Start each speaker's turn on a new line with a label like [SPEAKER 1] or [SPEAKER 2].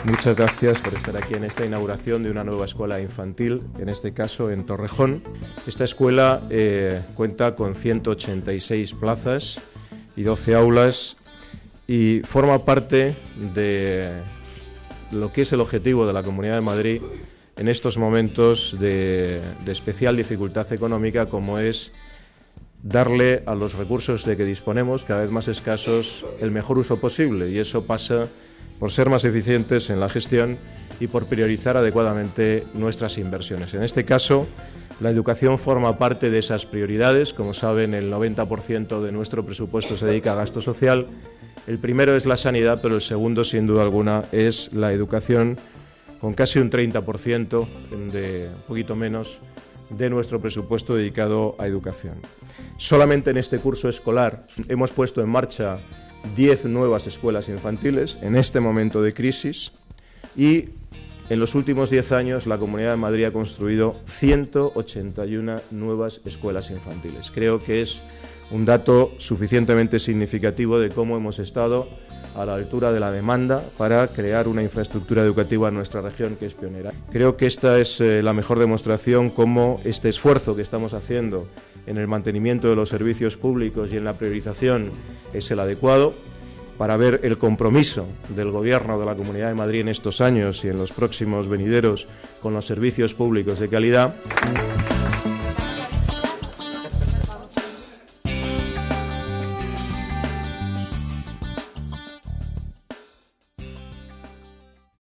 [SPEAKER 1] Muchas gracias por estar aquí en esta inauguración de una nueva escuela infantil, en este caso en Torrejón. Esta escuela cuenta con 186 plazas y 12 aulas y forma parte de lo que es el objetivo de la Comunidad de Madrid en estos momentos de especial dificultad económica, como es darle a los recursos de que disponemos, cada vez más escasos, el mejor uso posible, y eso pasa por ser más eficientes en la gestión y por priorizar adecuadamente nuestras inversiones. En este caso, la educación forma parte de esas prioridades. Como saben, el 90% de nuestro presupuesto se dedica a gasto social. El primero es la sanidad, pero el segundo, sin duda alguna, es la educación, con casi un 30%, un poquito menos, de nuestro presupuesto dedicado a educación. Solamente en este curso escolar hemos puesto en marcha 10 nuevas escuelas infantiles en este momento de crisis, y en los últimos 10 años la Comunidad de Madrid ha construido 181 nuevas escuelas infantiles. Creo que es un dato suficientemente significativo de cómo hemos estado a la altura de la demanda para crear una infraestructura educativa en nuestra región que es pionera. Creo que esta es la mejor demostración cómo este esfuerzo que estamos haciendo en el mantenimiento de los servicios públicos y en la priorización es el adecuado, para ver el compromiso del Gobierno de la Comunidad de Madrid en estos años y en los próximos venideros con los servicios públicos de calidad.